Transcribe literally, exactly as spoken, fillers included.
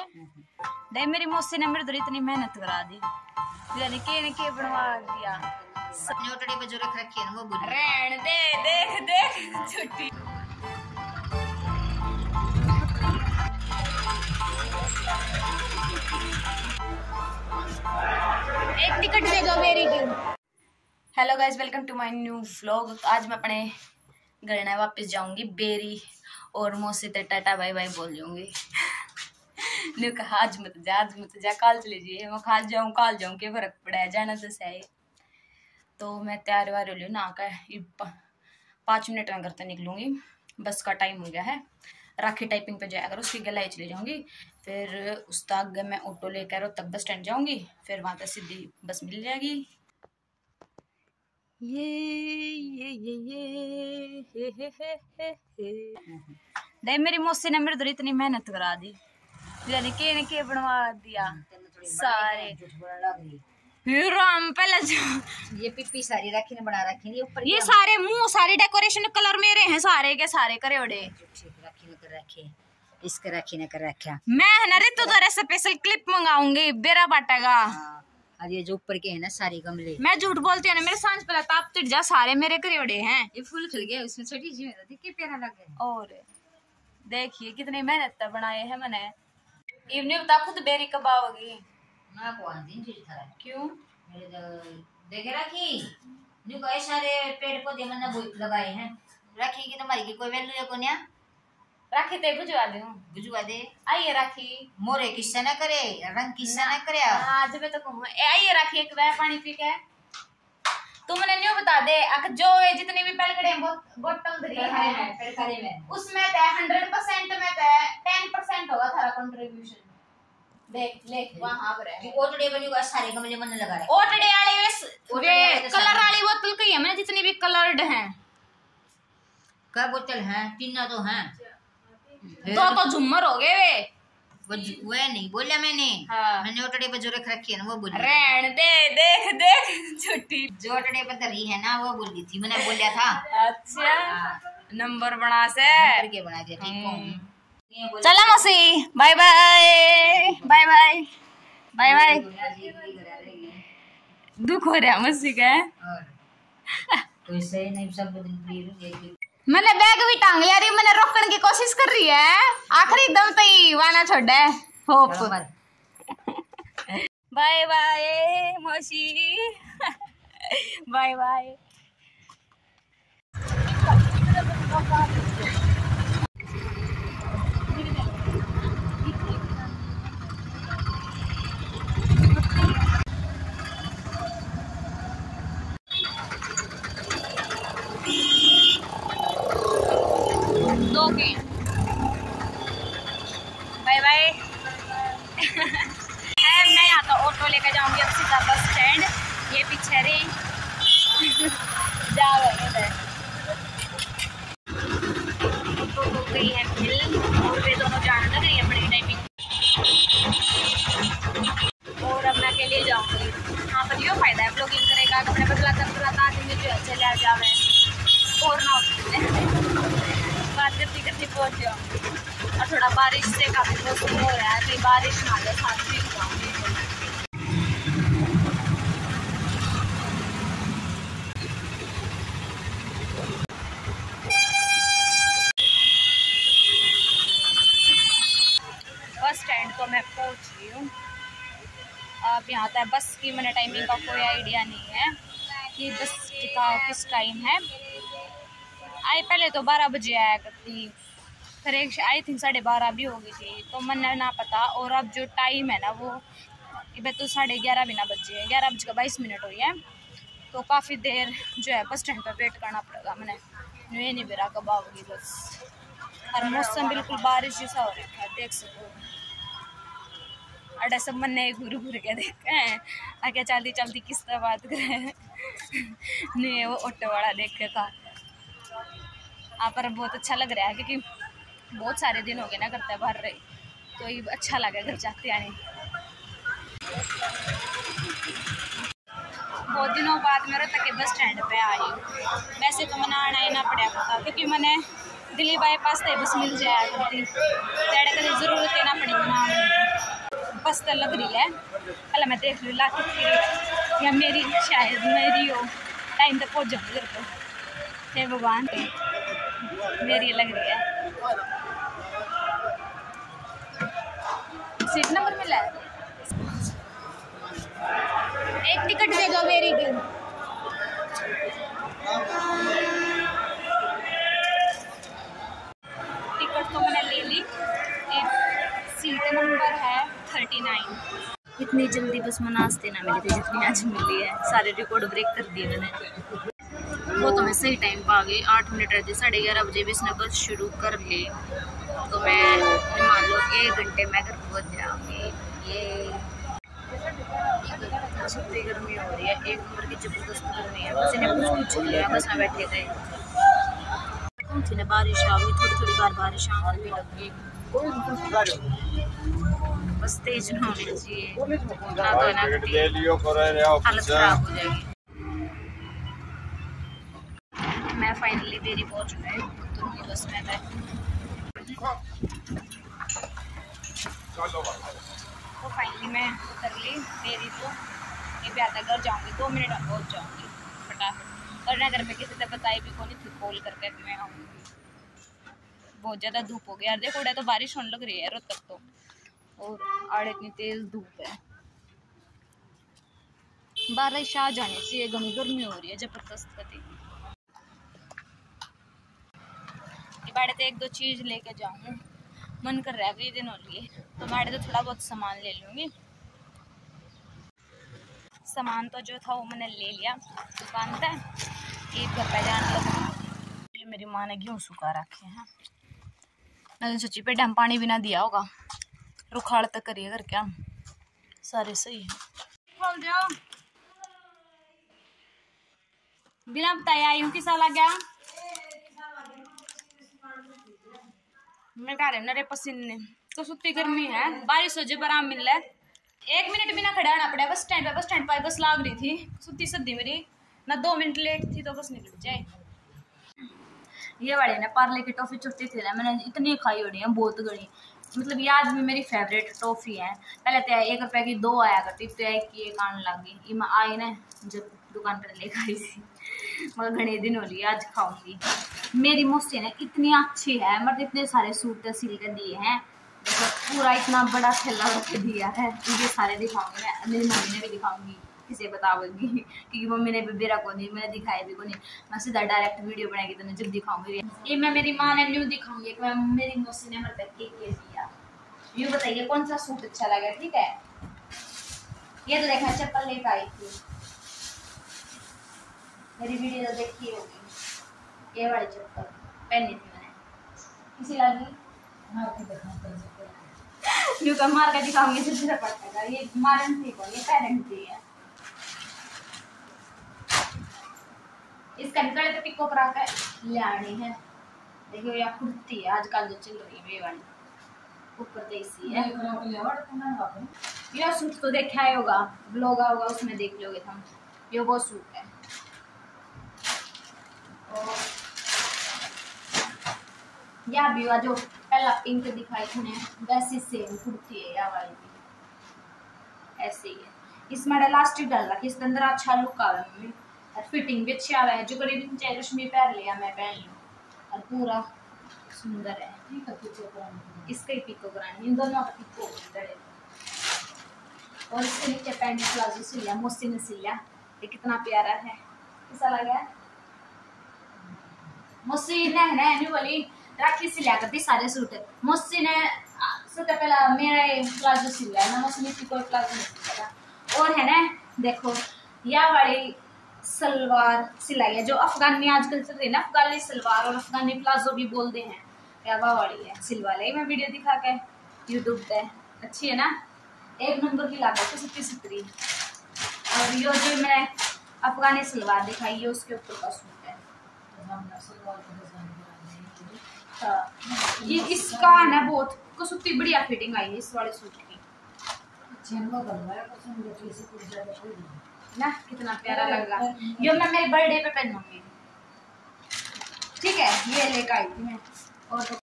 दे मेरी मौसी ने मेरे तो इतनी मेहनत करा दी, यानी के ने के बनवा दिया। न्यूटड़ी पे जो रख रखी है ना वो बोल रहन दे, देख देख छुट्टी। एक टिकट दे दो मेरी team. Hello guys, welcome to my new vlog. आज मैं अपने घर ना वापस जाऊंगी बेरी और मौसी ते टाटा बाय बाय बोल जाऊंगी। ने कहा आज मत जा, आज मत जा, कल चले जाइए। मैं कल जाऊँ कल जाऊँ के फर्क पड़ा है, जाना तो सही। तो मैं तैयार वार हो लियो ना कर पाँच मिनट में घर तक निकलूंगी, बस का टाइम हो गया है। राखी टाइपिंग पे जाया करो, उसकी गलाई चली जाऊंगी। फिर उस तक मैं ऑटो लेकर रोहतक बस स्टैंड जाऊंगी, फिर वहां तक सीधी बस मिल जाएगी। ये ये ये ये हे हे हे हे हे। दे मेरी मौसी ने मेरे तो इतनी मेहनत करा दी, यानी के ने के बनवा दिया सारे। राम पहले ये पिप्पी सारी राखी ने बना रखी है ऊपर, ये सारे मुंह सारी डेकोरेशन कलर मेरे हैं सारे के सारे करे ओडे। राखी ने कर रखे, इसके राखी ने कर रखा। मैं है ना रितु तो स्पेशल क्लिप मंगाऊंगी, बेरा बाटेगा। और ये जो ऊपर के है ना सारे गमले, मैं झूठ बोलती हूँ ना, मेरे सांझ पहला ताप तिट जा सारे मेरे करे ओडे हैं। ये फूल खिल गया उसमें, छोटी सी कितने प्यारा लग गया। और देखिए कितनी मेहनत से बनाए हैं मैंने। इवनिंग बता खुद बेरी कब आओगी? मैं कौन दिन चीज था क्यों मेरे तो देखे राखी न्यू कई सारे पेड़ पौधे मैंने लगाए हैं। राखी की तुम्हारी की कोई वैल्यू है कोन्या? राखी ते बुझवा दूं, बुझवा दे। आइए राखी मोरे किस्सा ना करे, रंग किस्सा ना करे। आज मैं तो कहूँ आइए राखी एक बार पानी पी के तू मैंने न्यू बता दे। जो जितनी भी पलकड़े बोतल धरी है उसमें हंड्रेड परसेंट में टेन परसेंट होगा थारा कंट्रीब्यूशन। देख ले वहां पर है ओटड़े बनी को सारे गमले मन लगा रहे। ओटड़े वाली वे कलर वाली बोतल कही है मैंने, जितनी भी कलर्ड हैं। क्या बोतल हैं? तीन तो हैं। तो तो झुम्मर हो गए वे। वो वे नहीं बोला मैंने। हाँ। मैंने ओटड़े पे जो रख रखी है ना वो बोली। रहन दे, देख देख छुट्टी। जो ओटड़े पे धरी है ना वो बोली थी, मैंने बोला था। अच्छा नंबर बना से नंबर के बना दिया। ठीक है चला मौसी, bye bye bye bye bye bye. दुख हो रहा मौसी का। कोई सही नहीं, सब मैंने बैग भी टांग लिया रही, मैंने रोकने की कोशिश कर रही है, आखिरी दम तई वाना छोड़े होप। बाय बाय मौसी, बाय बाय। Bye bye. मैं यहाँ तो ऑटो लेकर जाऊंगी अब सीधा बस स्टैंड। ये पीछे रे जा रहे तो गई है मिल, और वे दोनों जाने लग रही है बड़ी टाइमिंग। और अब मैं अकेले जाऊंगी। यहाँ पर यो फायदा है ब्लॉगिंग करेगा, कपड़े बदलाता बदलाता आदमी जो अच्छे ले जावे और ना बात करती करती पहुँच जाऊंगी। और थोड़ा बारिश से काफी मौसम हो रहा है, तो बारिश ना जाए साथ भी जाऊंगी। बस स्टैंड तो मैं पहुंच गई हूँ। अब यहाँ तक बस की मैंने टाइमिंग का कोई आइडिया नहीं है कि बस का किस टाइम है। आई पहले तो बारह बजे आया करती, फिर एक आई थिंक साढ़े बारह भी हो गई थी, तो मैंने ना पता। और अब जो टाइम है ना वो इधर तो साढ़े ग्यारह भी ना बजे है, ग्यारह बज के बाईस मिनट हुई है। तो काफ़ी देर जो है बस स्टैंड पर वेट करना पड़ेगा। मैंने ये नहीं बेरा कब आओगी बस। और मौसम बिल्कुल बारिश जैसा हो रखा है, देख सको अड्डा सब मन घूर घूर के देखे हैं आगे चलती चलती किस तरह बात करें। नहीं वो ऑटो वाला देखे था। यहाँ पर बहुत अच्छा लग रहा है क्योंकि बहुत सारे दिन हो गए ना करते बाहर रही, तो ये अच्छा लगा घर जाते आने। बहुत दिनों बाद मैं रोहतक के बस स्टैंड पे आई हूँ। वैसे तो मैंने आना ही ना पड़ा था क्योंकि मैंने दिल्ली बाईपास से बस मिल जाया करती, तेरे कभी जरूरत है ना पड़ी बनाने। मस्त लग रही है। पहले मैं देख रही ला या मेरी शायद मेरी हो टाइम तक पहुँच जाऊँगी घर को। हे भगवान, मेरी लग रही है। सीट नंबर मिला है, एक टिकट दे दो मेरी भी। टिकट तो मैंने ले ली, एक सीट नंबर है थर्टी नाइन। इतनी जल्दी बस में नाश्ते ना मिली थी जितनी आज मिली है। सारे रिकॉर्ड ब्रेक कर दिए मैंने। वो तो मैं सही टाइम पर आ गई, आठ मिनट रहते साढ़े ग्यारह बजे भी इसने बस शुरू कर ली, तो मैं मान लो एक घंटे में घर पहुँच जाऊँगी। ये सत्ती गर्मी हो रही है, एक नंबर की जबरदस्त गर्मी है। बस इन्हें कुछ कुछ लिया, बस में बैठे थे। कौन सी ने बारिश आ गई, थोड़ी थोड़ी बार बारिश आने भी लग गई। बस तेज न होनी चाहिए, ना तो ना हालत खराब हो जाएगी। मैं फाइनली देरी पहुंच गई तो बस में बैठी। तो फाइनली मैं उतर ली देरी, तो ये भी आता घर जाऊंगी, दो मिनट में पहुंच जाऊंगी फटाफट। और ना घर में किसी से बताई भी कौन थी कॉल करके मैं आऊँगी। बहुत ज़्यादा धूप हो गई यार, देखो तो बारिश होने लग रही है रोहतक तो, और आड़े इतनी तेज धूप है। बारिश आ जाने चाहिए, घनी गर्मी हो रही है जबरदस्त कती। बाड़े तो एक दो चीज़ लेके जाऊँ, मन कर रहा है कई दिनों लिए, तो बाड़े तो थोड़ा बहुत सामान ले लूँगी। सामान तो जो था वो मैंने ले लिया दुकान से। एक घर पे जाने लगा। ये मेरी माँ ने गेहूँ सुखा रखे हैं, मैंने सोची पे डैम पानी भी ना दिया होगा, रुखाड़ तक करिए घर क्या सारे सही है। खोल जाओ, बिना बताए आई हूँ, किसा लग गया मैं कह रहे नरे पसीने तो सुत्ती गर्मी है। बारिश हो जाए आराम मिल रहा है, एक मिनट भी ना खड़ा होना पड़ा बस स्टैंड पे। बस स्टैंड पर बस लाग रही थी, सुत्ती सद्दी मेरी ना, दो मिनट लेट थी तो बस निकल जाए। ये वाली ना पार्ले की टॉफी छुट्टी थी ना, मैंने इतनी खाई होनी है बहुत गड़ी, मतलब ये आज भी मेरी फेवरेट टॉफी है। पहले तो एक रुपए की दो आया करती, तो एक की एक आने लग गई। ये मैं आई ना जब दुकान पर लेकर आई थी, मगर घने दिन हो रही है, आज खाऊंगी। मेरी मौसी ने इतनी अच्छी है, मतलब इतने सारे सूट सिल के दिए हैं, पूरा इतना बड़ा थैला रख दिया है। ये सारे दिखाऊंगी मैं, मेरी मम्मी ने भी दिखाऊंगी, किसे बताऊंगी क्योंकि मम्मी ने भी बेरा को नहीं, मैंने दिखाया भी को नहीं। मैं सीधा डायरेक्ट वीडियो बनाएगी तो मैं जब दिखाऊंगी। ये मैं मेरी माँ ने न्यू दिखाऊंगी, एक मैं मेरी मौसी ने मतलब केक के दिया। ये बताइए कौन सा सूट अच्छा लगा, ठीक है। ये तो देखा चप्पल लेकर आई थी, मेरी वीडियो तो देखी होगी। ये वाली चप्पल पहनी थी मैंने, किसी लगी यू का मार का दिखाऊंगी जितना पड़ता है। ये मारन थी कौन, ये पैरेंट थी है। इसका गले पे पिको करा के ले आनी है। देखियो ये कुर्ती है आजकल जो चल रही है, ये वाली ऊपर देसी है। ये सूट तो देखा ही होगा, ब्लॉग होगा उसमें देख लोगे तुम। ये वो सूट है, या भी जो पहला पिंक दिखाई थी ने वैसी सेम कुर्ती है या वाली भी ऐसे ही है। इसमें इलास्टिक डाल रखी, इसके अंदर अच्छा लुक आ रहा है और फिटिंग भी अच्छी आ रहा है। जो करीब चाहे रश्मि पहन लिया, मैं पहन लूँ और पूरा सुंदर है। इसका ही पिको करानी, इन दोनों का पिको है। और इसके नीचे पैंट प्लाजो सिलिया, मौसी ने सिलिया, ये कितना प्यारा है। कैसा लगा मौसी ने है ना बोली राखी सिलिया करती सारे सूट। मौसी ने सबसे पहला मेरा प्लाजो सिलिया ना, मौसी ने कोई प्लाजो नहीं सिलिया। और है ना देखो यह वाली सलवार सिलाई है जो अफगानी आजकल चल रही है ना, अफगानी सलवार और अफगानी प्लाजो भी बोलते हैं, या वह वाली है सिलवा ली। मैं वीडियो दिखा के यूट्यूब पे, अच्छी है ना, एक नंबर की लागत है सत्ती सत्तरी। और ये जो मैंने अफगानी सलवार दिखाई है उसके ऊपर का सूट है। हाँ ये इसका ना बहुत कसुत्ती बढ़िया फिटिंग आई है इस वाले सूट की ना, कितना प्यारा लगा। ये मैं मेरे बर्थडे पे पहनूंगी, ठीक है। ये लेकर आई थी मैं। और